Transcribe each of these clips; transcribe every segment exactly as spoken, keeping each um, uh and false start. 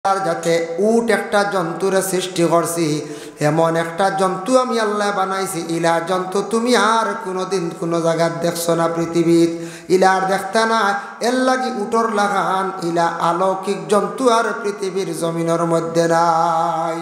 আর যাতে উট একটা জন্তুর সৃষ্টি করছি, এমন একটা জন্তু আমি আল্লাহ বানাইছি, ইলা জন্তু তুমি আর কোনোদিন কোনো জায়গায় দেখছো না পৃথিবীত, ইলার দেখতে না। এর লাগি উটর লাগান ইলা অলৌকিক জন্তু আর পৃথিবীর জমিনের মধ্যে নাই।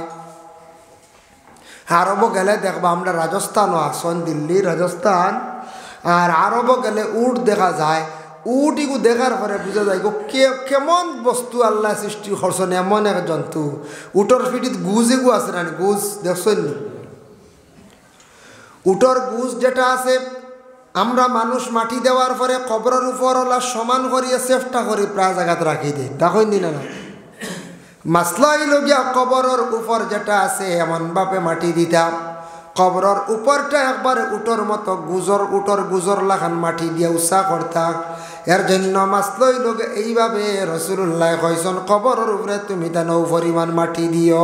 আরব গেলে দেখবা আমরা রাজস্থানও আসন, দিল্লি রাজস্থান, আর আরব গেলে উট দেখা যায়। উটিগু দেখার পরে বুঝা যায় গো কে কেমন বস্তু আল্লাহ সৃষ্টি করছেন, এমন এক জন্তু। উটর পিঠিত গুজ এগু আছে না, গুজ দেখছেন? উটর গুজ যেটা আছে, আমরা মানুষ মাটি দেওয়ার পরে কবরের উপর ওলা সমান করিয়ে চেষ্টা করি প্রায় জায়গাতে রাখি দিই, দেখেন দিন না। মাসলা হইল গিয়া কবরের উপর যেটা আছে এমন ভাবে মাটি দিতাম, কবরের উপরটা একবার উটর মতো গুজর উটর গুজর লাখান মাটি দিয়ে উৎসাহ করতাম। এর জন্য মাসলা হইল এইভাবে রাসূলুল্লাহ কইছেন কবরের উপরে তুমি তেন পরিমাণ মাটি দিও,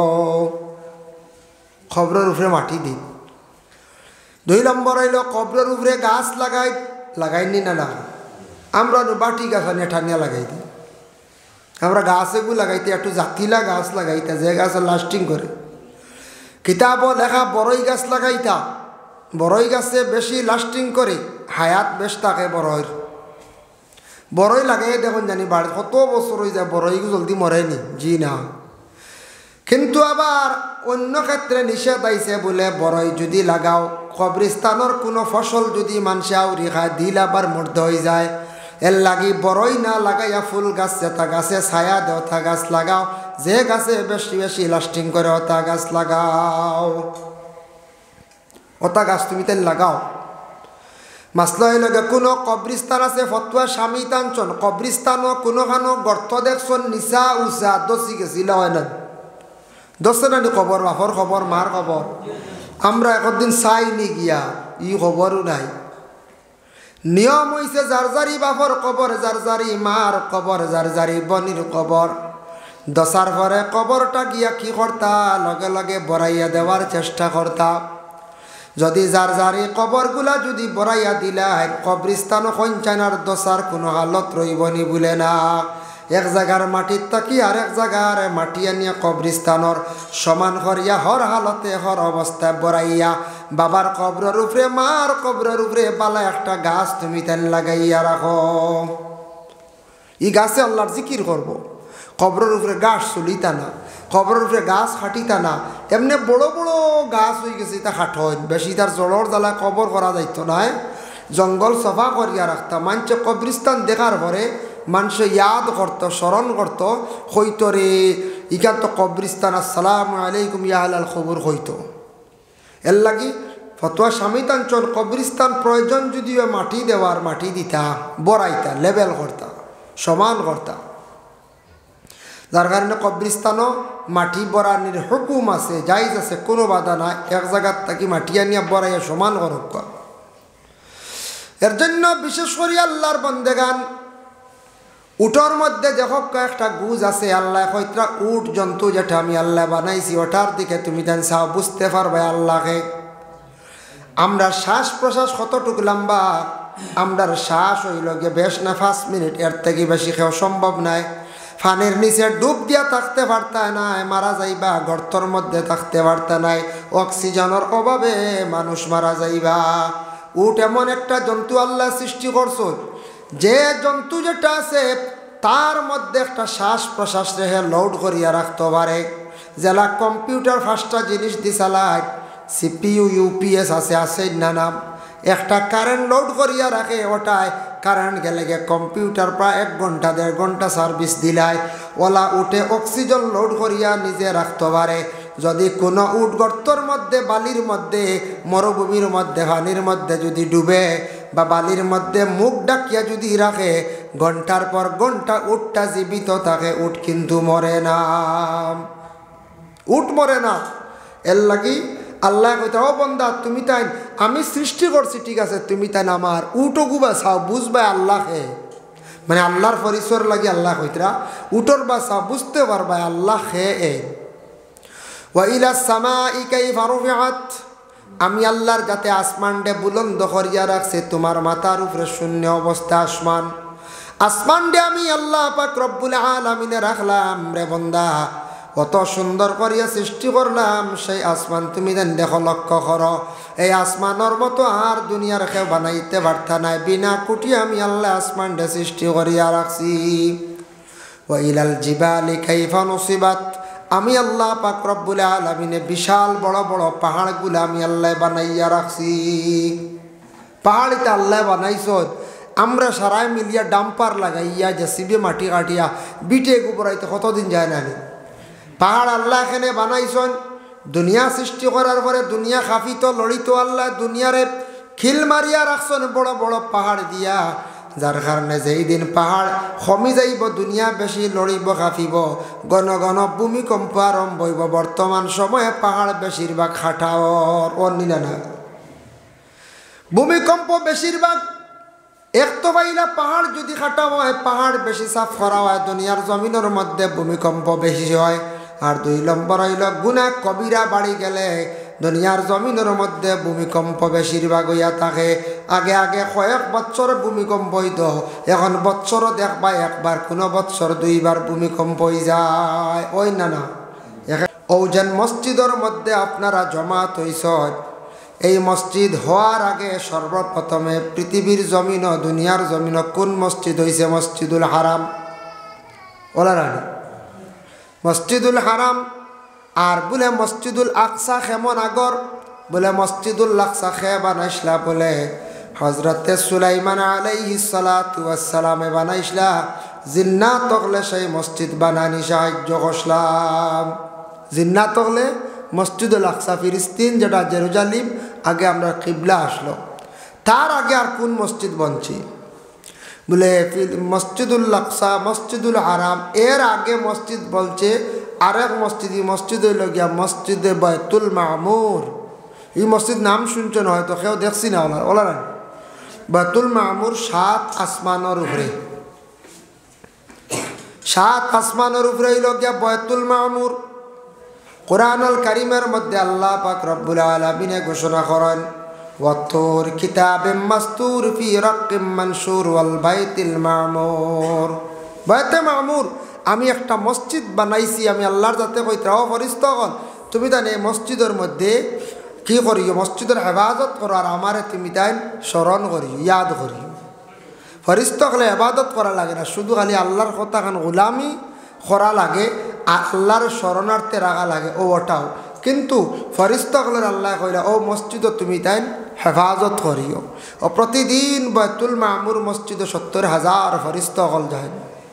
কবরের উপরে মাটি দিই। দুই নম্বর হইল কবরের উপরে গাছ লাগাই লাগাইনি না না, আমরা বাটি গাছ নেঠা নিয়ে লাগাই দিই। আমরা গাছ এগুলো লাগাইতে একটু জাতিলা গাছ লাগাইতা, যে গাছ লাস্টিং করে। কিতাব লেখা বড়ই গাছ লাগাইতা, বড়ই গাছে বেশি লাস্টিং করে, হায়াত বেশ থাকে বড়ইর। বড়ই লাগাই দেখুন জানি বাড়ি কত বছর হয়ে যায়, বড়ই জলদি মরেনি, জি না। কিন্তু আবার অন্য ক্ষেত্রে নিষেধ আইছে বলে বড়ই যদি লাগাও, কবরস্থানের কোনো ফসল যদি মানুষে আউরি খায় দিল আবার মর্দ হয়ে যায়। এর লাগি বড়ই না লাগাইয়া ফুল গাছ যেটা গাছে ছায়া দেও তা গাছ লাগাও, যে গাছে বেশি বেশি লাস্টিং করে ওটা গাছ লাগাও, ওটা গাছ তুমি তেল লাগাও। মাসলা হইল কোনো কবরিস্তান আছে, ফতুয়া স্বামী টানছন কবরিস্তানও কোনোখানো গর্ত দেখছন নিচা উচা দশি গেছিল হয় না, দশে নানি খবর, বাপর খবর, মার খবর। আমরা একদিন চাইনি গিয়া ই খবরও নাই। নিয়ম হইছে যার যারি বাপর কবর, যার যারি মার কবর, যার যারি বনির কবর। দশার পরে কবরটা গিয়া কি করতা, লগে লগে বড়াইয়া দেওয়ার চেষ্টা করতা। যদি যার যারি কবরগুলা যদি বড়াইয়া দিলাই, কবরিস্তান সঞ্চানার দশার কোনো হালত রইবনি বলে না। এক জায়গার মাটির তাকি আর এক জায়গার মাটি আনিয়া কবরিস্তানর সমান করিয়া হর হালতে হর অবস্থায় বড়াইয়া বাবার কবরের উপরে মার কবরের উপরে বালা একটা গাছ তুমি তেন লাগাইয়া রাখো। ই গাছে আল্লাহর জিকির করব। কবরের উপরে গাছ চলিতা না, কবরের উপরে গাছ হাঁটিতা না। এমনি বড় বড় গাছ হয়ে গেছে তা হাঁট হয়, বেশি তার জলর জ্বালা কবর করা যাইতো নাই। জঙ্গল সফা করিয়া রাখতাম। মানুষ কবরিস্তান দেখার পরে মানুষ ইয়াদ করত, স্মরণ করত, হইতো রে ইকান তো কবরিস্তান, আসসালামু আলাইকুম ইয়াহাল খবর হইতো। এর লাগি ফতোয়া স্বামীতাঞ্চল কবরিস্তান প্রয়োজন যদিও মাটি দেওয়ার মাটি দিতা, বড়াইতা, লেবেল করতা, সমান করতা। যার কারণে কবরিস্তানও মাটি বড়ানির হুকুম আছে, জাইজ আছে, কোনো বাধা নাই। এক জায়গার থাকি মাটি আনিয়া বড়াইয়া সমান করক। এর জন্য বিশেষ করে আল্লাহর বন্দেগান উটর মধ্যে দেখো একটা গুজ আছে, আল্লাহ কইত্রা উট জন্তু যেটা আমি আল্লাহ বানাইছি ওটার দিকে তুমি দেন চাও, বুঝতে পারবে আল্লাহকে। আমরা শ্বাস প্রশ্বাস কতটুকু লম্বা, আমরার শ্বাস হইল গিয়ে বেশ না পাঁচ মিনিট, এর থেকে বেশি খেও সম্ভব নাই। ফানের নিচে ডুব দিয়া থাকতে পারতা নাই, মারা যাইবা। গর্তর মধ্যে থাকতে পারতা নাই, অক্সিজেনের অভাবে মানুষ মারা যাইবা। উট এমন একটা জন্তু আল্লাহ সৃষ্টি করছো, যে জন্তু যেটা আছে তার মধ্যে একটা শ্বাস প্রশ্বাস রেখে লোড করিয়া রাখতে পারে। যেলা কম্পিউটার ফার্স্টটা জিনিস দিছালাই, সিপিইউ ইউপিএস আছে আছে না নাম, একটা কারেন্ট লোড করিয়া রাখে, ওটায় কারেন্ট গেলে গিয়ে কম্পিউটার প্রায় এক ঘন্টা দেড় ঘন্টা সার্ভিস দিলাই, ওলা উঠে অক্সিজেন লোড করিয়া নিজে রাখতে পারে। যদি কোনো উট গর্তর মধ্যে, বালির মধ্যে, মরুভূমির মধ্যে, পানির মধ্যে যদি ডুবে বা বালির মধ্যে মুখ ডাকিয়া যদি রাখে, ঘন্টার পর ঘন্টা উটটা জীবিত থাকে, উট কিন্তু মরে না, উট মরে না। এর লাগি আল্লাহ কইতা ও বন্দা তুমি তাই আমি সৃষ্টি করছি, ঠিক আছে, তুমি তাই আমার উটো গুবা চাও, বুঝবা আল্লাহকে, মানে আল্লাহর পরিচয় লাগি আল্লাহ কইতরা উটোর বা চাও, বুঝতে পারবা আল্লাহ খে। ওয়াইলা সামাই কাইফা রুফিআত, আমি আল্লাহর যাতে আসমানটা বুলন্দ করিয়া রাখছে, তোমার মাথার উপরে শূন্য অবস্থা আসমান। আসমান ডে আমি আল্লাহ পাক রব্বুল আলামিনে রাখলাম রে বন্দা, অত সুন্দর করিয়া সৃষ্টি করলাম, সেই আসমান তুমি দেন দেখো, লক্ষ্য করো, এই আসমানের মতো আর দুনিয়ার কেউ বানাইতে পারতা নাই। বিনা কুটি আমি আল্লাহ আসমান ডে সৃষ্টি করিয়া রাখছি। ওয়া ইলাল জিবালি কাইফা নুসিবাত, আমি আল্লাহ পাক রব্বুল আলামিনে বিশাল বড় বড় পাহাড়গুলো আমি আল্লাহ বানাইয়া রাখছি। পাহাড়িতে আল্লাহ বানাইছ, আমরা সারাই মিলিয়া ডাম্পার লাগাইয়া জেসিবি মাটি কাটিয়া বিটে গোবরাইতে কতদিন যায় না। পাহাড় আল্লাহ এখানে বানাইছেন দুনিয়া সৃষ্টি করার পরে, দুনিয়া খাফিত লড়িত আল্লাহ দুনিয়ারে খিল মারিয়া রাখছেন বড় বড় পাহাড় দিয়া, যার কারণে যেই দিন পাহাড় কমি যাইব, দুনিয়া বেশি লড়িব খাফিব, ঘন ঘন ভূমিকম্প আরম্ভ হইব। বর্তমান সময়ে পাহাড় বেশিরভাগ খাটাওর অন্যা না, ভূমিকম্প বেশিরভাগ এক তো বাইলা পাহাড় যদি খাটা হয়, পাহাড় বেশি সাফ করা হয়, দুনিয়ার জমিনের মধ্যে ভূমিকম্প বেশি হয়। আর দুই নম্বর হইল গুনাহ কবিরা বাড়ি গেলে দুনিয়ার জমিনের মধ্যে ভূমিকম্প বেশিরভাগ হইয়া থাকে। আগে আগে কয়েক বছর ভূমিকম্প হইত, এখন বছর দেখবা একবার, কোনো বছর দুইবার ভূমিকম্প হয়ে যায়। ওই না না ও যেন মসজিদের মধ্যে আপনারা জমাত হইছ, এই মসজিদ হওয়ার আগে সর্বপ্রথমে পৃথিবীর জমিন, দুনিয়ার জমিন কোন মসজিদ হইছে? মসজিদুল হারাম। ওলা রানি মসজিদুল হারাম। আর বলে মসজিদুল আকসা কেমন আগর? বলে মসজিদুল আকসা খে বানাইসলা বলে হজরতে সুলাইমান আলাইহিস সালাতু ওয়াস সালামে বানাইসলা, জিন্নাত তকলে সেই মসজিদ বানানি সাহায্য করলাম। জিন্নাত তকলে মসজিদুল আকসা ফিলিস্তিন, যেটা জেরুজালিম, আগে আমরা কিবলা আসলো, তার আগে আর কোন মসজিদ বনছি? বলে মসজিদুল আকসা, মসজিদুল হারাম, এর আগে মসজিদ বলছে আরেক মসজিদ, মসজিদ হইল গিয়া মসজিদে বাইতুল মামুর। এই মসজিদ নাম শুনছেন হয়তো, কেউ দেখছি না ওলা ওলা না। বাইতুল মামুর সাত আসমানের উপরে, সাত আসমানের উপরে হইল গিয়া বাইতুল মামুর। কুরআনুল কারীমের মধ্যে আল্লাহ পাক রব্বুল আলামিনে ঘোষণা করেন, ওয়াতুর কিতাবিম মাসতুর ফি রাক্কিম মানশুর ওয়াল বাইতিল মামুর। বাইতে মামুর আমি একটা মসজিদ বানাইছি, আমি আল্লাহর যাতে কইতে ও ফরিস্তাগণ তুমি তাই এই মসজিদের মধ্যে কি করিও? মসজিদের হেফাজত করো, আর আমারে তুমি তাই স্মরণ করিও, ইয়াদ করিও। ফরিস্তাগণে ইবাদত করা লাগে না, শুধু খালি আল্লাহর কথা খান গোলামি করা লাগে, আল্লাহর শরণার্থে রাখা লাগে, ও ওটাও। কিন্তু ফরিস্তাগণের আল্লাহ কইলা ও মসজিদ তুমি তাই হেফাজত করিও। ও প্রতিদিন বাইতুল মামুর মসজিদে সত্তর হাজার ফরিস্তাগণ যায়।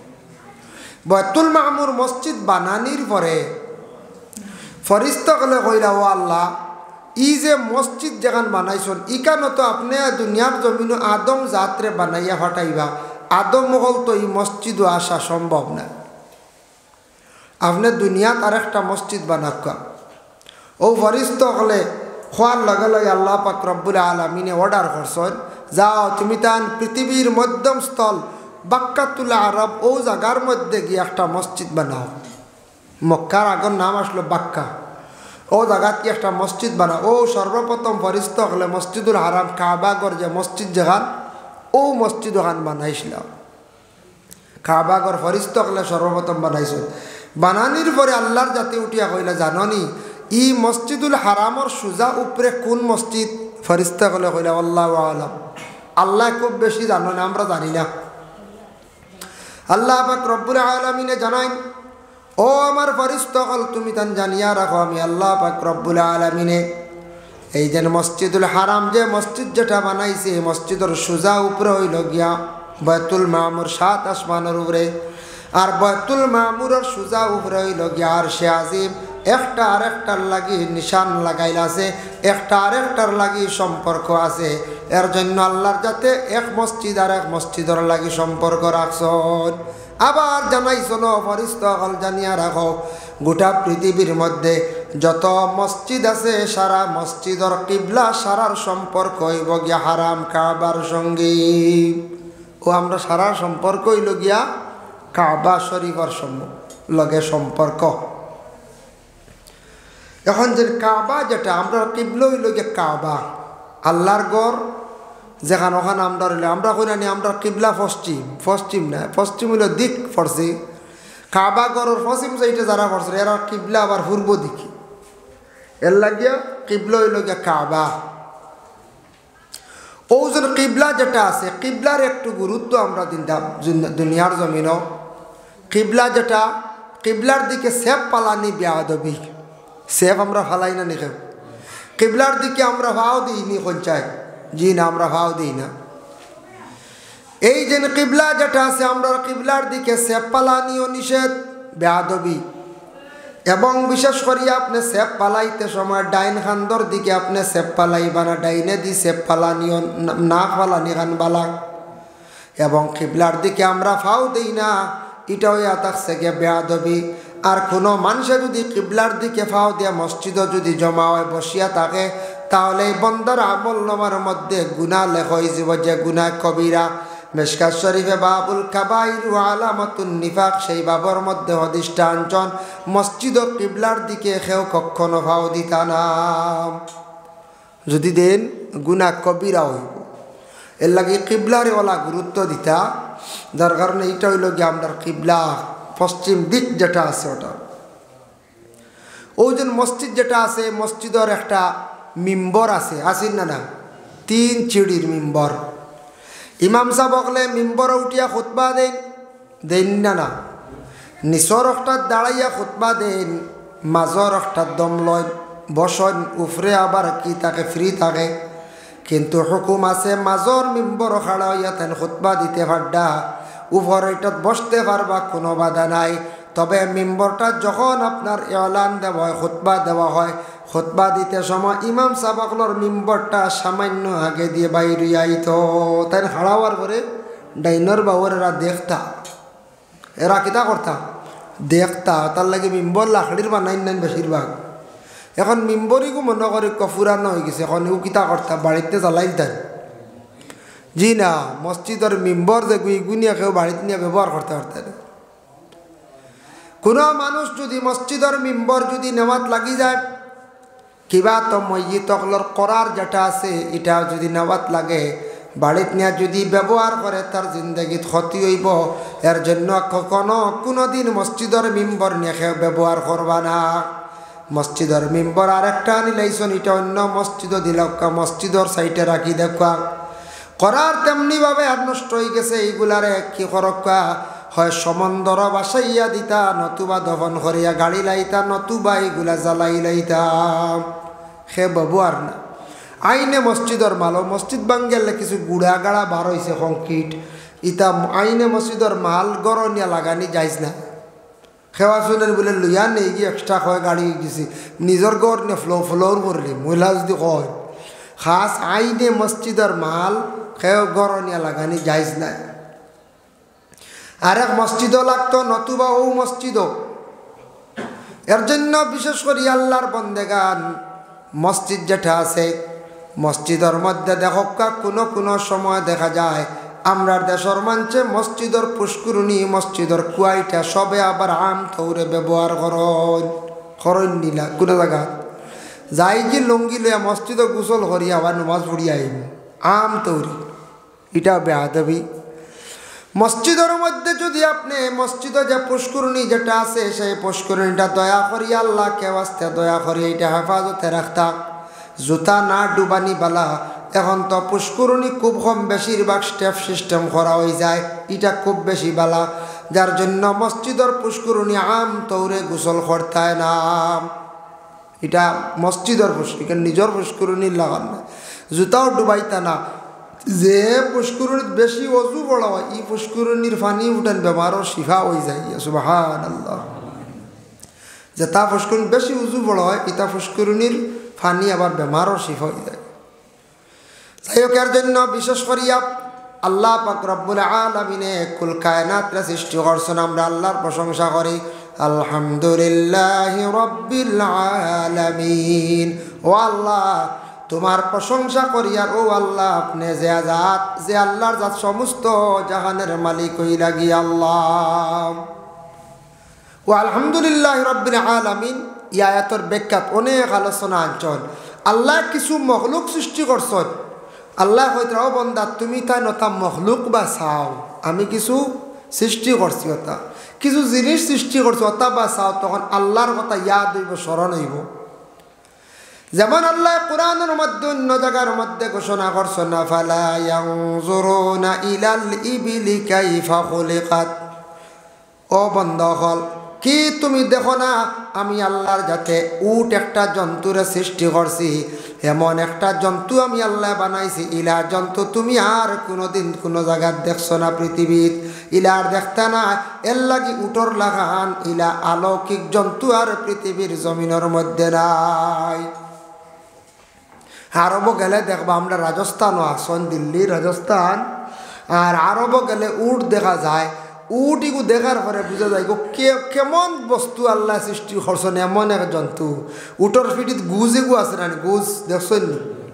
বাইতুল মামুর মসজিদ বানানির পরে ফরিস্তাগণে কইলা ও আল্লাহ, ই যে মসজিদ যেখান বানাইছেন, ইকানো তো আপনি দুনিয়ার জমিন আদম জাতরে বানাইয়া ফাটাইবা, আদম মহল তো এই মসজিদও আসা সম্ভব না, আপনি দুনিয়াত আর একটা মসজিদ বানাক্কা। ও ফরিস্তাগণে খোয়ার লগে লগে আল্লাহ পাক রব্বুল আলামিনে অর্ডার করছেন, যাও তুমি তান পৃথিবীর মধ্যম স্থল বাক্কাতুল আরব, ও জায়গার মধ্যে গিয়ে একটা মসজিদ বানাও। মক্কার আগর নাম আসলো বাক্কা, ও জায়গাত কি একটা মসজিদ বানাও। ও সর্বপ্রথম ফরিস্তাগণে মসজিদুল হারাম কাবাগর যে মসজিদ যেখান, ও মসজিদ ওখান বানাইছিল। কাবাগর ফরিস্তাগণে সর্বপ্রথম বানাইছিল। বানানির পরে আল্লাহর জাতি উঠিয়া কইলা, জাননি ই মসজিদুল হারামর সুজা উপরে কোন মসজিদ? ফরিস্তাগণে কইলা আল্লাহু আলাম, আল্লাহ খুব বেশি জানো না, আমরা জানি না। আল্লাহ পাক রব্বুল আলামিনে জানাইন, ও আমার ফরিস্তাগণ তুমি তান জানিয়া রাখো, আমি আল্লাহ পাক রব্বুল আলামিনে এই যে মসজিদুল হারাম যে মসজিদ যেটা বানাইছে, এই মসজিদের সুজা উপরে হইল গিয়া বাইতুল মামুর, সাত আসমানের উপরে। আর বাইতুল মামুরের সুজা উপরে হইল গিয়া আরশে আজিম। একটা আরেকটার লাগি নিশান লাগাইল আছে, একটা আরেকটার লাগি সম্পর্ক আছে। এর জন্য আল্লাহর যাতে এক মসজিদ আর এক মসজিদের লাগি সম্পর্ক রাখছেন। আবার জানাইছিল ফরিস্তাগণ জানিয়া রাখো, গোটা পৃথিবীর মধ্যে যত মসজিদ আছে, সারা মসজিদের কিবলা সারার সম্পর্ক হইব গিয়া হারাম কাবার সঙ্গে। ও আমরা সারা সম্পর্ক হইল গিয়া কাবা শরীফের লগে সম্পর্ক। এখন যে কাবা যেটা আমরা কিবলা হইল গিয়া কাবা, আল্লাহর গড়, যেখানে ওখানে আমরা রইলে আমরা কই না আমরা কিবলা পশ্চিম পশ্চিম না পশ্চিম হইল দিক পড়ছি কাবা গরর পশ্চিম সাইডে যারা পড়ছে এরা কিবলা আবার পূর্ব দিকে এর লাগিয়া কিবলা হইল গিয়া কাবা ওজন কিবলা যেটা আছে কিবলার একটু গুরুত্ব আমরা দিতাম দুনিয়ার জমিনও কিবলা যেটা কিবলার দিকে সেফ পালানি বেয়াদবি সেফ আমরা ফালাই না নিখে কিবলার দিকে আমরা ভাও দিইনি পঞ্চায়েত জি না আমরা ভাও দিই না এই যে কিবলা যেটা আছে আমরা কিবলার দিকে সেফ পালানিও নিষেধ বেয়াদবি এবং বিশেষ করে আপনি সেফ পালাইতে সময় ডাইন খান্দর দিকে আপনি সেফ পালাইবা না ডাইনে দি সেফ পালানিও না পালানি খান বালা এবং কিবলার দিকে আমরা ফাও দিই না এটাও ইয়া থাকছে গিয়ে বেয়াদবি আর কোনো মানুষে যদি কিবলার দিকে ফাও দিয়া মসজিদও যদি জমা হয় বসিয়া থাকে তাহলে এই বন্দার আমল নামার মধ্যে গুনাহ লেখা হয়ে যাব যে গুনাহ কবিরা মিশকাত শরীফে বাবুল কাবাইর ওয়া আলামাতুন নিফাক সেই বাবর মধ্যে হাদিসটা আনছন মসজিদ ও কিবলার দিকে কেউ কখনো ফাও দিতা না যদি দেন গুনাহ কবিরা হইব এর লাগে কিবলারে ওলা গুরুত্ব দিতা যার কারণে এইটা হইল গিয়ে আমরা কিবলা পশ্চিম দিক যেটা আছে ওটা ওই যে মসজিদ যেটা আছে মসজিদের একটা মিম্বর আছে আসেন না না তিন চিড়ির মিম্বর ইমাম সাহেব হলে মিম্বরে উঠিয়া খুতবা দেন দেন না না নিচর একটা দাঁড়াইয়া খুতবা দেন মাজর একটা দম লয় বসন উফরে আবার কি থাকে ফ্রি থাকে কিন্তু হুকুম আছে মাজর মিম্বর খাড়া হইয়া তেন খুতবা দিতে পারডা উপর এটাত বসতে পারবা কোনো বাধা নাই তবে মিম্বরটা যখন আপনার এলান দেওয়া হয় খুতবা দেওয়া হয় খুতবা দিতে সময় ইমাম সাবাকলর মিম্বরটা সামান্য আগে দিয়ে বাইরে আইতো তাই হারাওয়ার পরে ডাইনর বাবুর এরা দেখতা এরা কিতা করতা দেখতা তার লাগে মিম্বর লাকড়ির বানাই নেন বেশিরভাগ এখন মিম্বরিকও মনে করি কফুরানো হয়ে গেছে এখন ও কিতা করতা বাড়িতে জ্বালাইতেন জি না মসজিদের মিম্বর যে গুইগুনিয়া কেউ বাড়িতে নিয়ে ব্যবহার করতে পারতেন কোনো মানুষ যদি মসজিদের মিম্বর যদি নেওয়াত লাগি যায় কিবা তো মসজিদ তকলর করার যেটা আছে এটা যদি নেওয়াত লাগে বাড়িত নিয়ে যদি ব্যবহার করে তার জিন্দগিত ক্ষতি হইব এর জন্য কখনো কোনো দিন মসজিদের মিম্বর নিয়ে কেউ ব্যবহার করবা না মসজিদের মিম্বর আর একটা আনিলাইছন এটা অন্য মসজিদও দিলকা মসজিদের সাইডে রাখি দেখা করার তেমনিভাবে আর নষ্ট হয়ে গেছে এইগুলারে কি করকা হয় সমন্দর বাসাইয়া দিতা নতুবা দফন করিয়া গাড়ি লাইতা নতুবা এইগুলা জ্বালাই লাইতাম সে ব্যবহার না আইনে মসজিদর মাল মসজিদ বাঙ্গেলে কিছু গুড়া গাড়া বার হয়েছে কংক্রিট ইতা আইনে মসজিদর মাল গরনিয়া লাগানি যাইজ না খেওয়া শুনের বলে লইয়া নেই গিয়ে এক্সট্রা কয় গাড়ি গেছি নিজের গড় নিয়ে ফ্লো ফ্লোর করলি মহিলা যদি কয় খাস আইনে মসজিদর মাল খেয়ে গরনিয়া লাগানি যাইজ নাই আর এক মসজিদও লাগতো নতুবা ও মসজিদও এর জন্য বিশেষ করে আল্লাহর বন্দেগান মসজিদ যেটা আছে মসজিদের মধ্যে দেখা কোনো কোনো সময় দেখা যায় আমরা দেশের মানছে মসজিদের পুষ্করণী মসজিদের কুয়াইটা সবে আবার আম থৌরে ব্যবহার করেন করেন নিলা কোনো জায়গা যাই যে লঙ্গি লইয়া মসজিদে গোসল করিয়া আবার নমাজ পড়িয়া আইব আম তৌরি এটা বেয়াদবি মসজিদের মধ্যে যদি আপনি মসজিদে যে পুষ্করণী যেটা আছে সেই পুষ্করণীটা দয়া করি আল্লাহকে ওয়াস্তে দয়া করি এটা হেফাজতে রাখতা জুতা না ডুবানি বালা এখন তো পুষ্করণী খুব কম বেশিরভাগ স্টেপ সিস্টেম করা হয়ে যায় এটা খুব বেশি বালা যার জন্য মসজিদের পুষ্করণী আম তৌরে গোসল করতায় না এটা মসজিদের পুষ্করণী নিজের পুষ্করণীর লাগান না জুতাও ডুবাইতা না যে পুষ্করণীর বেশি অজু বড় হয় এই পুষ্করণীর পানি উঠান বেমারও শিফা হয়ে যায় সুবহানাল্লাহ যে তা পুষ্করণী বেশি উজু বড় হয় ইতা পুষ্করণীর পানি আবার বেমারও শিফা হয়ে যায় যাই হোক এর জন্য বিশেষ করিয়া আল্লাহ পাক রব্বুল আলামিনে কুল কায়নাতরে সৃষ্টি করছেন আমরা আল্লাহর প্রশংসা করি আলহামদুলিল্লাহি রাব্বিল আলামিন ও আল্লাহ তোমার প্রশংসা করি আর ও আল্লাহ আপনি যে জাত যে আল্লাহর জাত সমস্ত জাহানের মালিক হই লাগি আল্লাহ ও আলহামদুলিল্লাহি রাব্বিল আলামিন এই আয়াতের ব্যাখ্যাত অনেক আলোচনা আনছেন আল্লাহ কিছু মখলুক সৃষ্টি করছেন আল্লাহ কইতরা ও বন্দা তুমি তাই নতা মখলুক বা চাও আমি কিছু সৃষ্টি করছি অতা কিছু জিনিস সৃষ্টি করছি অতা বা চাও তখন আল্লাহর কথা ইয়াদ হইব স্মরণ হইব যেমন আল্লাহ কোরআনের মধ্যে অন্য জায়গার মধ্যে ঘোষণা করছেন না ফালা ইয়ানজুরুনা ইলাল ইবিলি কাইফা খুলিকাত ও বান্দা হল কি তুমি দেখো না আমি আল্লাহর যাতে উট একটা জন্তুরে সৃষ্টি করছি এমন একটা জন্তু আমি আল্লাহ বানাইছি ইলা জন্তু তুমি আর কোনোদিন কোনো জায়গায় দেখছো না পৃথিবীত ইলার দেখতা না এর লাগি উটর লাগান ইলা অলৌকিক জন্তু আর পৃথিবীর জমিনের মধ্যে নাই আরব গেলে দেখবা আমরা রাজস্থানও আসন দিল্লি রাজস্থান আর আরব গেলে উট দেখা যায় উটিগু দেখার পরে বুঝা যায় গো কে কেমন বস্তু আল্লাহ সৃষ্টি করছেন এমন এক জন্তু উটর পিঠিত গুজ এগু আছে না গুজ দেখছেন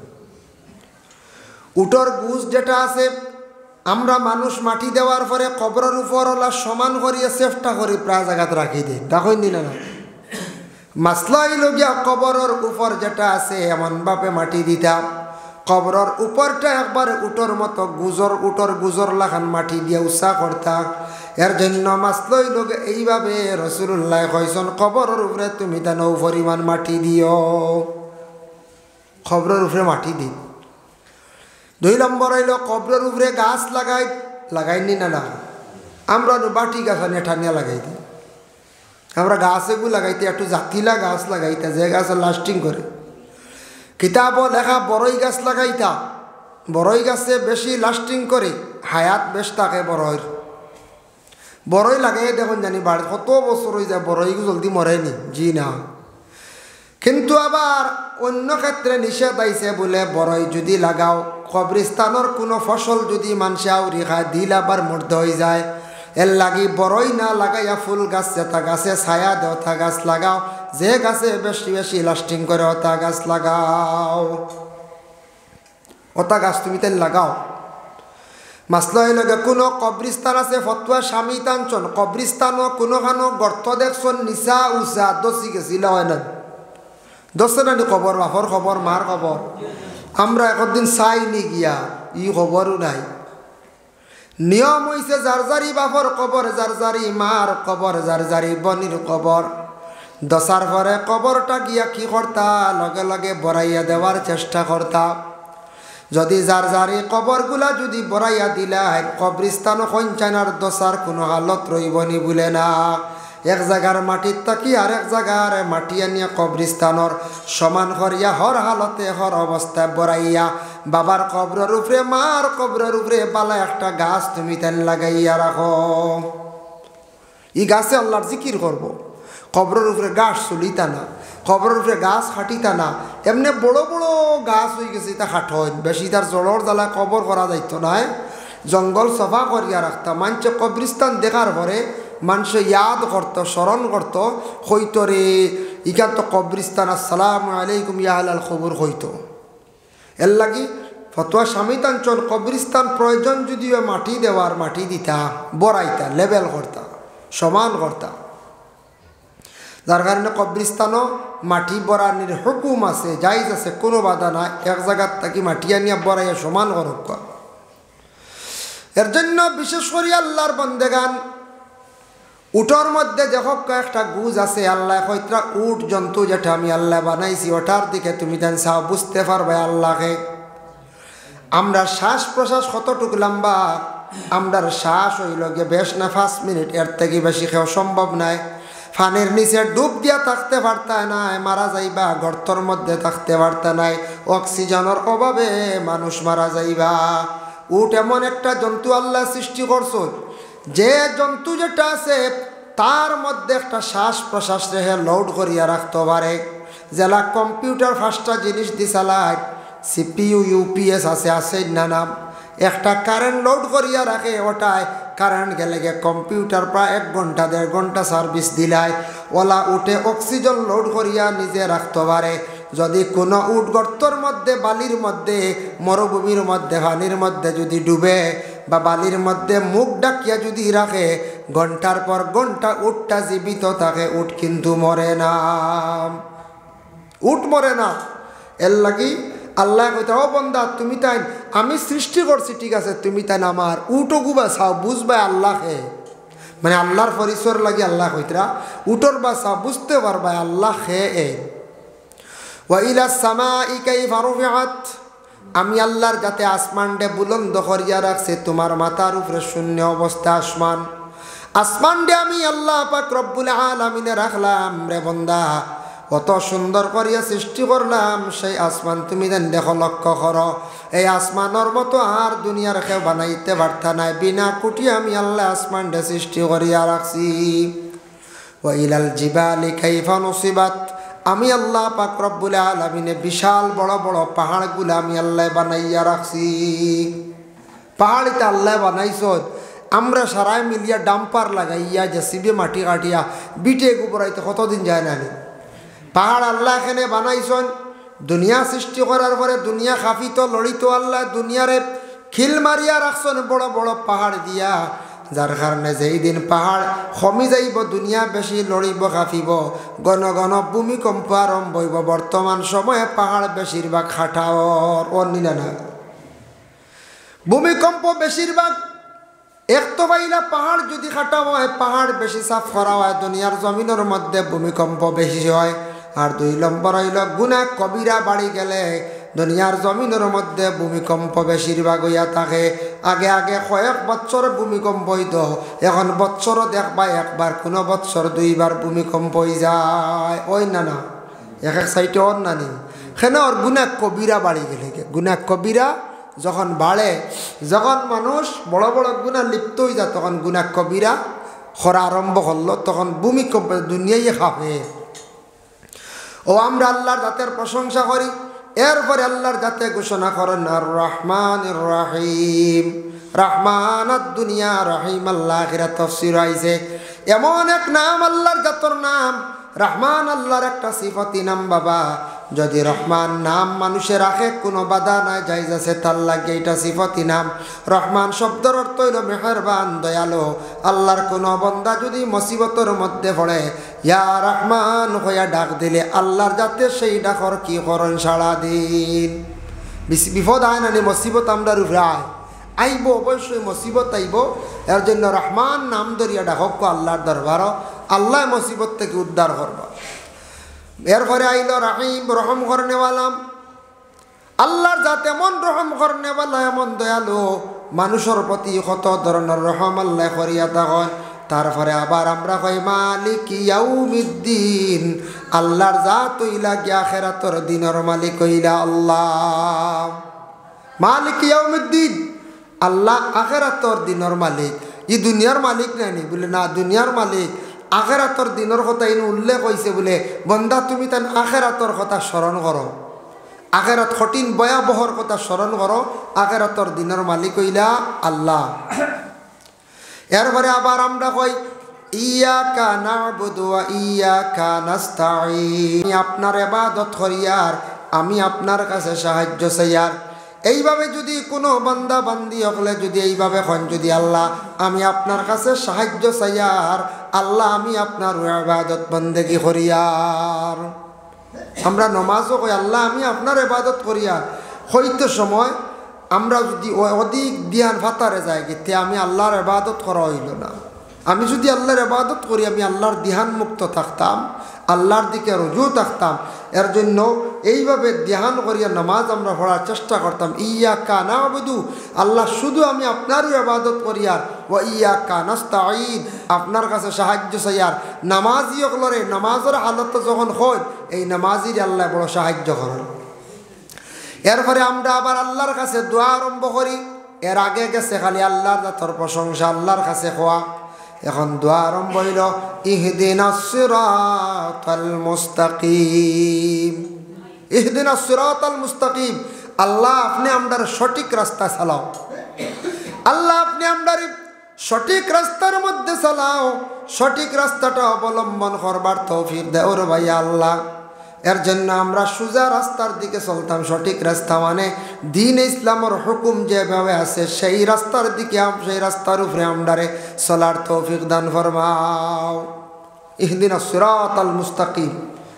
উটর গুজ যেটা আছে আমরা মানুষ মাটি দেওয়ার পরে কবরের উপর ওলা সমান করিয়া চেষ্টা করি প্রায় জায়গাতে রাখি দিই দেখেন দিন না মাসলা হইল গিয়া কবরের উপর যেটা আছে এমনভাবে মাটি দিতাম কবরের উপরটা একবার উটর মতো গুজর উটর গুজর লাখান মাটি দিয়ে উৎসাহ করতাম এর জন্য মাসলা হইল এইভাবে রাসূলুল্লাহ কইছেন কবরের উপরে তুমি তা নৌ পরিমাণ মাটি দিও কবরের উপরে মাটি দিই দুই নম্বর হইল কবরের উপরে গাছ লাগাই লাগাইনি না না আমরা বাটি গাছ নেঠা নিয়ে লাগাই দিই আমরা গাছ এগুলো লাগাইতে একটু জাতিলা গাছ লাগাইতে যে গাছ লাস্টিং করে কিতাবও লেখা বড়ই গাছ লাগাইতা বড়ই গাছে বেশি লাস্টিং করে হায়াত বেশ থাকে বড়ইর বড়ই লাগাই দেখুন জানি বাড়ি কত বছর হয়ে যায় বড়ই জলদি মরেনি জি না কিন্তু আবার অন্য ক্ষেত্রে নিষেধ আইছে বলে বড়ই যদি লাগাও কবরস্থানের কোনো ফসল যদি মানুষে আউরি খায় দিল আবার মর্দ হয়ে যায় এর লাগি বড়ই না লাগাইয়া ফুল গাছ যেটা গাছে ছায়া দেও তা গাছ লাগাও যে গাছে বেশি বেশি লাস্টিং করে ওটা গাছ লাগাও ওটা গাছ তুমি তাই লাগাও মাসলা হইল কোনো কবরিস্তান আছে ফতুয়া স্বামী টানছন কবরিস্তানও কোনোখানো গর্ত দেখছন নিচা উচা দশি গেছিল হয় না দশে নানি খবর বাপর খবর মার খবর আমরা একদিন চাইনি গিয়া ই খবরও নাই নিয়ম হইছে যার যারি বাপর কবর যার যারি মার কবর যার যারি বনির কবর দশার পরে কবরটা গিয়া কি করতা লগে লগে বড়াইয়া দেওয়ার চেষ্টা করতা যদি যার যারি কবরগুলা যদি বড়াইয়া দিলাই কবরিস্তান সঞ্চানার দশার কোনো হালত রইবনি বলে না এক জায়গার মাটির তাকি আর এক জায়গার মাটি আনিয়া কবরিস্তানর সমান করিয়া হর হালতে হর অবস্থায় বড়াইয়া বাবার কবরের উপরে মার কবরের উপরে বালা একটা গাছ তুমি তেল লাগাইয়া রাখো এই গাছে আল্লাহর জিকির করব কবরের উপরে গাছ চলিতা না কবরের উপরে গাছ খাটিতা না এমনি বড় বড় গাছ হয়ে গেছে তা খাট হয় বেশি তার জলর জ্বালা কবর করা যাইতো না জঙ্গল সফা করিয়া রাখতাম মানুষে কবরিস্তান দেখার পরে মানুষ ইয়াদ করত স্মরণ করত হইতো রে ইখান তো কবরিস্তান আসসালামু আলাইকুম ইয়া আহলাল কবর হইতো এর লাগি ফতোয়া স্বামী টানছন কবরিস্তান প্রয়োজন যদিও মাটি দেওয়ার মাটি দিতা বড়াইতা লেবেল করতা সমান করতা যার কারণে কবরিস্তানও মাটি বড়ানির হুকুম আছে জাইজ আছে কোনো বাধা নাই এক জায়গার থাকি মাটি আনিয়া বড়াইয়া সমান করক এর জন্য বিশেষ করে আল্লাহর বন্দেগান উটর মধ্যে দেখো একটা গুজ আছে আল্লাহ কইত্রা উট জন্তু যেটা আমি আল্লাহ বানাইছি ওটার দিকে তুমি দেন চাও বুঝতে পারবে আল্লাহকে আমরা শ্বাস প্রশ্বাস কতটুকু লম্বা আমরার শ্বাস হইল গিয়ে বেশ না পাঁচ মিনিট এর থেকে বেশি খাওয়া সম্ভব নাই ফানের নিচে ডুব দিয়া থাকতে পারতা নাই মারা যাইবা গর্তর মধ্যে থাকতে পারতা নাই অক্সিজেনের অভাবে মানুষ মারা যাইবা উট এমন একটা জন্তু আল্লাহ সৃষ্টি করছো যে জন্তু যেটা আছে তার মধ্যে একটা শ্বাস প্রশ্বাস রেখে লোড করিয়া রাখতে পারে যেলা কম্পিউটার ফার্স্টটা জিনিস দিছালাই সিপিইউ ইউপিএস আছে আছে না নাম একটা কারেন্ট লোড করিয়া রাখে ওটায় কারেন্ট গেলে গিয়ে কম্পিউটার প্রায় এক ঘন্টা দেড় ঘন্টা সার্ভিস দিলাই ওলা উঠে অক্সিজেন লোড করিয়া নিজে রাখতে পারে যদি কোনো উট গর্তর মধ্যে বালির মধ্যে মরুভূমির মধ্যে পানির মধ্যে যদি ডুবে বা বালির মধ্যে মুখ ডাকিয়া যদি রাখে ঘন্টার পর ঘন্টা উটটা জীবিত থাকে উট কিন্তু মরে না উট মরে না এর লাগি আল্লাহ কইতা ও বান্দা তুমি তাই আমি সৃষ্টি করছি ঠিক আছে তুমি তাই আমার উটো গুবা চাও বুঝবা আল্লাহ হে মানে আল্লাহর পরিচয় লাগি আল্লাহ কইতরা উটোর বা চাও বুঝতে পারবা আল্লাহ হে এ ওয়া ইলা সামাই কাইফা রুফিআত আমি আল্লাহর যাতে আসমানটা বুলন্দ করিয়া রাখছে তোমার মাথার উপরে শূন্য অবস্থা আসমান আসমানটা আমি আল্লাহ পাক রব্বুল আলামিনে রাখলাম রে বান্দা কত সুন্দর করিয়া সৃষ্টি করলাম সেই আসমান তুমি দেন দেখো লক্ষ্য করো এই আসমানের মতো আর দুনিয়ার কেউ বানাইতে পারতা নাই বিনা কুটি আমি আল্লাহ আসমানটা সৃষ্টি করিয়া রাখছি ওয়া ইলাল জিবালি কাইফা নুসিবাত আমি আল্লাহ পাক রব্বুল আলামিনে বিশাল বড় বড় পাহাড়গুলো আমি আল্লাহ বানাইয়া রাখছি পাহাড়িতে আল্লাহ বানাইছ আমরা সারাই মিলিয়া ডাম্পার লাগাইয়া যে সিবে মাটি কাটিয়া বিটে গোবরাইতে কতদিন যায় না পাহাড় আল্লাহ এখানে বানাইছেন দুনিয়া সৃষ্টি করার পরে দুনিয়া খাফিত লড়িত আল্লাহ দুনিয়ারে খিল মারিয়া রাখছেন বড় বড় পাহাড় দিয়া যার কারণে যেই দিন পাহাড় কমি যাইব দুনিয়া বেশি লড়িব কাঁপিব ঘন ঘন ভূমিকম্প আরম্ভ হইব বর্তমান সময়ে পাহাড় বেশিরভাগ খাটাওর অনিলা না ভূমিকম্প বেশিরভাগ এক তো বাইলা পাহাড় যদি খাটা হয় পাহাড় বেশি সাফ করা হয় দুনিয়ার জমিনের মধ্যে ভূমিকম্প বেশি হয় আর দুই নম্বর হইল গুনাহ কবিরা বাড়ি গেলে দুনিয়ার জমিনের মধ্যে ভূমিকম্প বেশিরভাগ হইয়া থাকে আগে আগে কয়েক বছর ভূমিকম্প হইত এখন বছরও দেখবা একবার কোনো বছর দুইবার ভূমিকম্প হয়ে যায় ওই না না এক এক সাইটে ওর নানি সেন ওর গুনাহ কবিরা বাড়ি গেলে গুনাহ কবিরা যখন বাড়ে যখন মানুষ বড় বড় গুনাহ লিপ্ত হয়ে যায় তখন গুনাহ কবিরা করা আরম্ভ করলো তখন ভূমিকম্প দুনিয়াই খাবে ও আমরা আল্লাহর জাতের প্রশংসা করি এরপরে আল্লাহর জাতে ঘোষণা করেন আর রহমানির রহিম রহমান দুনিয়া রহিম আল্লাহ আখিরাত তাফসীর আইছে এমন এক নাম আল্লাহর জাতর নাম রহমান আল্লাহর একটা সিফাতি নাম বাবা যদি রহমান নাম মানুষে রাখে কোনো বাধা নাই জায়েজ আছে তার লাগে এটা সিফাতি নাম রহমান শব্দের অর্থ হইল মেহেরবান দয়ালু আল্লাহর কোনো বান্দা যদি মুসিবতের মধ্যে পড়ে ইয়া রহমান হইয়া ডাক দিলে আল্লাহর যাতে সেই ডাকর কি করেন সারা দিন বিপদ আয় না মুসিবত আমরা রূপে আয় আইব অবশ্যই মুসিবত আইব এর জন্য রহমান নাম ধরিয়া ডাকক আল্লাহর দরবার আল্লাহ মুসিবত থেকে উদ্ধার করবা এরপরে আইল রহিম রহম করনেওয়ালাম আল্লাহর জাত এমন রহম করনেওয়ালা এমন দয়ালু মানুষের প্রতি কত ধরনের রহম আল্লাহ করিয়া থাকেন তারপরে আবার আমরা কই মালিক ইয়াউমিদ্দিন আল্লাহর জাত হইলা গিয়া আখিরাতের দিনের মালিক হইলা আল্লাহ মালিক ইয়াউমিদ্দিন আল্লাহ আখিরাতের দিনের মালিক ই দুনিয়ার মালিক নাইনি বলে না দুনিয়ার মালিক আখিরাতের দিনের কথা ইন উল্লেখ হয়েছে বলে বন্দা তুমি তান আখিরাতের কথা স্মরণ করো আখিরাত কঠিন ভয়াবহর কথা স্মরণ করো আখিরাতের দিনের মালিক হইলা আল্লাহ এরপরে আবার আমরা কই ইয়াকা না'বুদু ওয়া ইয়াকা নাস্তাঈন আমি আপনার ইবাদত করিয়ার আমি আপনার কাছে সাহায্য চাইয়ার এইভাবে যদি কোনো বান্দা বান্দি হলে যদি এইভাবে হন যদি আল্লাহ আমি আপনার কাছে সাহায্য চাইয়ার আল্লাহ আমি আপনার ইবাদত বন্দেগি করিয়ার আমরা নমাজও কই আল্লাহ আমি আপনার ইবাদত করিয়ার হইতে সময় আমরা যদি অধিক ধ্যান ফাতারে যাই তে আমি আল্লাহর ইবাদত করা হইল না আমি যদি আল্লাহর ইবাদত করি আমি আল্লাহর ধ্যান মুক্ত থাকতাম আল্লাহর দিকে রুজু থাকতাম এর জন্য এইভাবে ধ্যান করিয়া নামাজ আমরা পড়ার চেষ্টা করতাম ইয়াকা না'বুদু আল্লাহ শুধু আমি আপনারই ইবাদত করিয়ার ওয়া ইয়াকা নাস্তাঈন আপনার কাছে সাহায্য চাইয়ার নামাজি হলরে নামাজের হালত যখন হয় এই নামাজির আল্লাহ বড় সাহায্য করেন এরপরে আমরা আবার আল্লাহর কাছে দোয়া আরম্ভ করি এর আগে গেছে খালি আল্লাহর জাতের প্রশংসা আল্লাহর কাছে খোয়া এখন দোয়া আরম্ভ হইল ইহদিনাস সিরাতাল মুস্তাকিম ইহদিনাস সিরাতাল মুস্তাকিম আল্লাহ আপনি আমরার সঠিক রাস্তা চালাও আল্লাহ আপনি আমরার সঠিক রাস্তার মধ্যে চালাও সঠিক রাস্তাটা অবলম্বন করবার তৌফিক দাও রে ভাই আল্লাহ এর জন্য আমরা সোজা রাস্তার দিকে চলতাম সঠিক রাস্তা মানে দ্বীন ইসলামের হুকুম যেভাবে আছে সেই রাস্তার দিকে সেই রাস্তার উপরে আমরারে চলার তৌফিক দান ফরমাও ইহদিনাস সিরাতাল মুস্তাকিম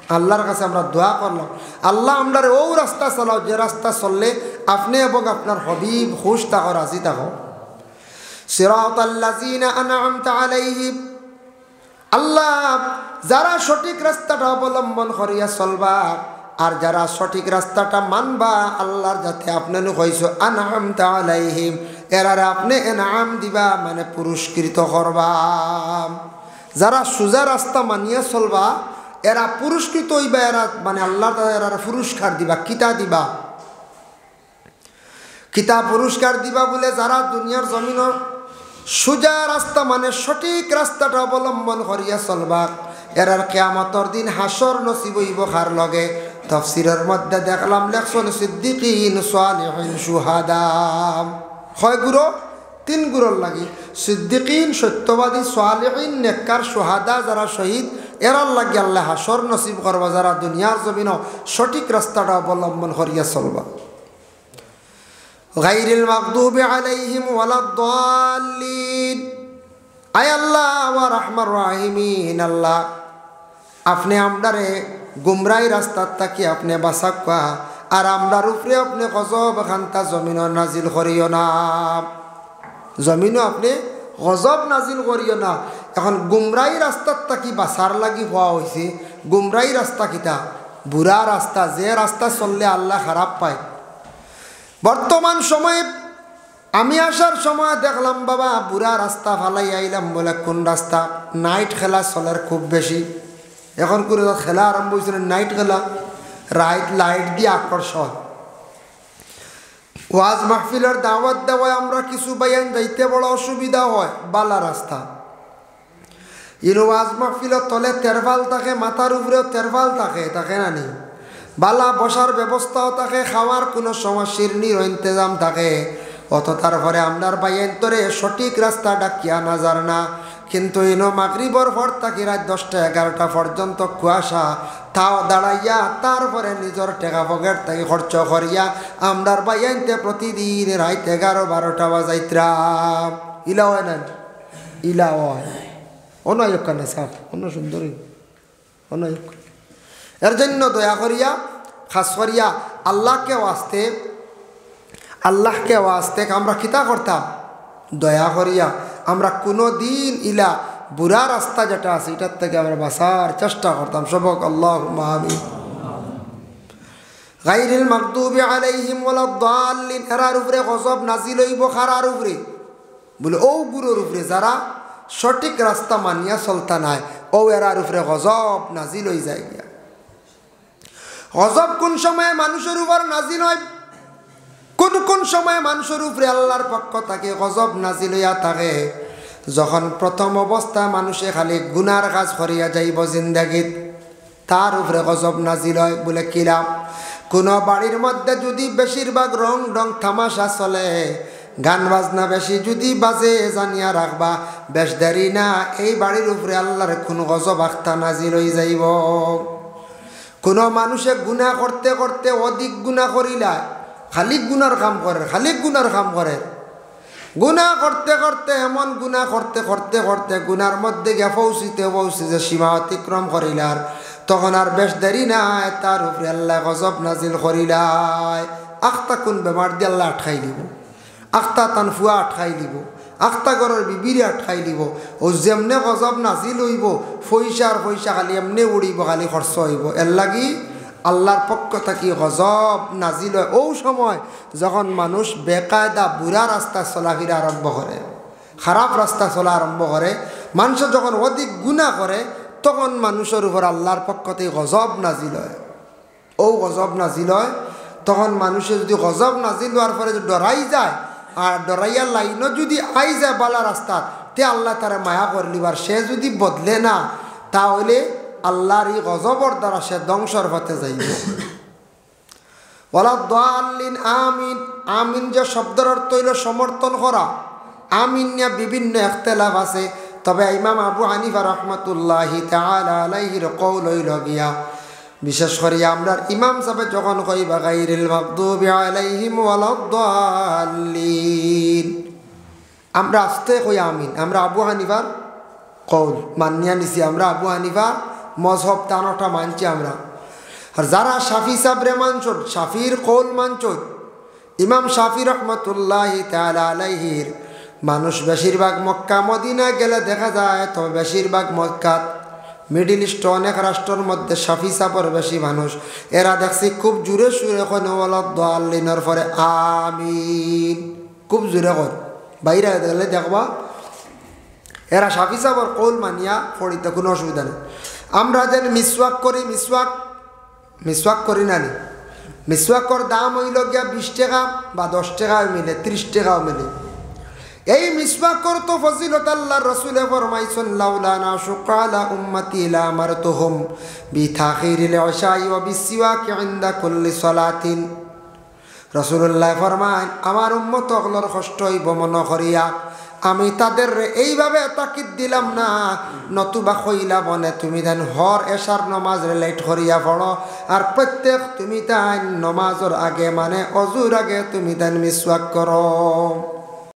আল্লাহর কাছে আমরা দোয়া করলাম, আল্লাহ আমরা ও রাস্তা চালাও যে রাস্তা চললে আপনি এবং আপনার হবিব খুশ থাকো, রাজি থাকো। সিরাতাল্লাযীনা আনআমতা আলাইহিম, আল্লাহ যারা সঠিক রাস্তাটা অবলম্বন করিয়া চলবা আর যারা সঠিক রাস্তাটা মানবা, আল্লাহর যাতে আপনি কইছো আনআমতা আলাইহিম, এরারে আপনি এনাম দিবা মানে পুরস্কৃত করবা। যারা সোজা রাস্তা মানিয়া চলবা এরা পুরস্কৃত হইবা, এরা মানে আল্লাহ এরা পুরস্কার দিবা। কিতা দিবা? কিতা পুরস্কার দিবা বলে যারা দুনিয়ার জমিনের সোজা রাস্তা মানে সঠিক রাস্তাটা অবলম্বন করিয়া চলবা, এরার কিয়ামতের দিন হাসর নসিব হইব কার লগে? তাফসীরের মধ্যে দেখলাম লেখছেন সিদ্দিকিন, সালিহিন, শুহাদা। হয় গুরু তিন গুরুর লাগি, সিদ্দিকিন সত্যবাদী, সালিহিন নেককার, শুহাদা যারা শহীদ, এরার লাগি আল্লাহ হাসর নসিব করবা যারা দুনিয়ার জমিনও সঠিক রাস্তাটা অবলম্বন করিয়া চলবা। গায়রিল মাগদুবি আলাইহিম ওয়ালাদ-দাল্লিন। আয় আল্লাহ ওয়া রাহমান রাহিমিন, আল্লাহ আপনি আমরারে গুমরাই রাস্তার তাকি আপনি বাঁচাক্কা, আর আমরার উপরে আপনি গজব খান্তা জমিনও নাজিল করিও না, জমিনও আপনি গজব নাজিল করিও না। এখন গুমরাই রাস্তার তাকি বাঁচার লাগি হওয়া হয়েছে। গুমরাই রাস্তা কিতা? বুড়া রাস্তা, যে রাস্তা চললে আল্লাহ খারাপ পায়। বর্তমান সময়ে আমি আসার সময় দেখলাম বাবা বুড়া রাস্তা ফালাই আইলাম বলে কোন রাস্তা নাইট খেলা চলার খুব বেশি। এখন করে খেলা আরম্ভ হয়েছিল নাইট খেলা, রাইট লাইট দিয়ে আকর্ষণ। ওয়াজ মাহফিলের দাওয়াত দেওয়ায় আমরা কিছু বাইয়ান যাইতে বড় অসুবিধা হয়, বালা রাস্তা। ইনো ওয়াজ মাহফিলের তলে তেরফাল থাকে, মাথার উপরেও তেরফাল থাকে, থাকে না নি? বালা বসার ব্যবস্থাও থাকে, খাওয়ার কোনো সমস্যার নির ইন্তজাম থাকে। অত তারপরে আপনার বাইন্তরে সঠিক রাস্তা ডাকিয়া না যার না, কিন্তু ইনো মাগরিবর পর থাকি রাত দশটা এগারোটা পর্যন্ত কুয়াশা, তাও দাঁড়াইয়া তারপরে নিজের টেকা পকেট থেকে খরচ করিয়া আমরার বাইনতে প্রতিদিন রাত এগারো বারোটা বাজাইত্রাম। ইলা হয় না? ইলা হয় অনায়ক না সাফ, অন্য সুন্দরী অনায়ক। এর জন্য দয়া করিয়া খাস করিয়া আল্লাহকে ওয়াস্তে, আল্লাহকে ওয়াস্তে আমরা কিতা করতাম? দয়া করিয়া আমরা কোনো দিন ইলা বুড়া রাস্তা যেটা আছে এটার থেকে আমরা বাঁচার চেষ্টা করতাম। সবক আল্লাহুম্মা আমিন। গায়রিল মাগদুবি আলাইহিম ওয়ালাদ-দাল্লিন, এরার উপরে গজব নাজিল হইব কারার উপরে? বলে ও গুরুর উপরে যারা সঠিক রাস্তা মানিয়া চলতা নাই, ও এরার উপরে গজব নাজিল হয়ে যায় গিয়া। গজব কোন সময়ে মানুষের উপর নাজিল হয়? কোন কোন সময় মানুষের উপরে আল্লাহর পক্ষ থেকে গজব নাজিল হইয়া থাকে? যখন প্রথম অবস্থায় মানুষে খালি গুনার কাজ করিয়া যাইব জিন্দাগিত, তার উপরে গজব নাজিল হয়। বলে কিরাম? কোনো বাড়ির মধ্যে যদি বেশিরভাগ রং ডং তামাশা চলে, গান বাজনা বেশি যদি বাজে, জানিয়া রাখবা বেশ দেরি না এই বাড়ির উপরে আল্লাহর কোন গজব আখতা নাজিল হয়ে যাইব। কোনো মানুষে গুনাহ করতে করতে অধিক গুনাহ করিলা, খালি গুনার কাম করে, খালি গুনার কাম করে, গুনাহ করতে করতে এমন গুনাহ করতে করতে করতে গুনার মধ্যে গিয়ে পৌঁছিতে পৌঁছি যে সীমা অতিক্রম করিলার, তখন আর বেশ দেরি নাই তার উপরে আল্লাহ গজব নাজিল করিলাই। আখতা কোন বেমার দিয়ে আল্লাহ আটকাই দিব, আখতা তানফুয়া আটকাই দিব, আখতা ঘরের বিবিরে আটকাই দিব। ও যেমনে গজব নাজিল হইব, পয়সা আর পয়সা খালি এমনি উড়িব, খালি খরচ হইব। এর লাগি আল্লাহর পক্ষ থাকি গজব নাজিল হয় ও সময় যখন মানুষ বেকায়দা বুড়া রাস্তা চলাফেরা আরম্ভ করে, খারাপ রাস্তা চলা আরম্ভ করে। মানুষ যখন অধিক গুনাহ করে তখন মানুষের উপর আল্লাহর পক্ষ থেকে গজব নাজিল হয়। ও গজব নাজিল হয় তখন মানুষের যদি গজব নাজিল হওয়ার পরে যদি ডরাই যায়, আর ডরাইয়ার লাইনও যদি আই যায় বালা রাস্তা, তে আল্লাহ তারা মায়া করলিবার, সে যদি বদলে না তাহলে আল্লাহর এই গজবর দ্বারা সে ধ্বংসর পথে যাইব। ওয়ালাদ-দাল্লিন, আমিন। আমিন যে শব্দের অর্থ হইল সমর্থন করা। আমিন নিয়ে বিভিন্ন ইখতিলাফ আছে, তবে ইমাম আবু হানিফা রাহমাতুল্লাহি তাআলা আলাইহির কওল হইল গিয়া, বিশেষ করে আমরা ইমাম সাহেব যখন কইবা গায়রিল মাগদুবি আলাইহিম ওয়ালাদ-দাল্লিন, আমরা আস্তে কই আমিন। আমরা আবু হানিফার কওল মানিয়া নিছি, আমরা আবু হানিফা মজহব তানোটা মানছি আমরা। আর যারা শাফি সাবরে মানছন, শাফির কৌল মানছন, ইমাম শাফি রহমতুল্লাহ তাআলা আলাইহির মানুষ বেশিরভাগ মক্কা মদিনা গেলে দেখা যায়, তবে বেশিরভাগ মক্কাত মিডিল ইস্ট অনেক রাষ্ট্রের মধ্যে শাফি সাবর বেশি মানুষ। এরা দেখছি খুব জোরে সুরে কোনো ওয়ালাদ্দাল্লিনের পরে আমিন খুব জোরে কর, বাইরে গেলে দেখবা এরা শাফি সাবর কৌল মানিয়া পড়িতে কোনো অসুবিধা নেই। আমরা যেন মিসওয়াক করি, মিসওয়াক মিসওয়াক করি না নি, মিসওয়াকর দাম হইল গিয়া বিশ টাকা বা দশ টাকাও মিলে, ত্রিশ টাকাও মিলে। এই মিসওয়াকর তো ফজিলত আল্লাহর রাসূলে ফরমাইছেন, লাউলানা শুকালা উম্মতি লা আমারতুহুম বিতাখিরিল ইশাই ওয়া বিসওয়াকি ইনদা কুল্লি সালাতিন। রাসূলুল্লাহ ফরমান, আমার উম্মত হলর কষ্ট হইব মনে করিয়া আমি তাদের এইভাবে তাকিদ দিলাম না, নতুবা কইলা বনে তুমি দেন হর এশার নমাজ লেট করিয়া পড়ো, আর প্রত্যেক তুমি তাই নমাজের আগে মানে অজুর আগে তুমি দেন মিসওয়াক করো।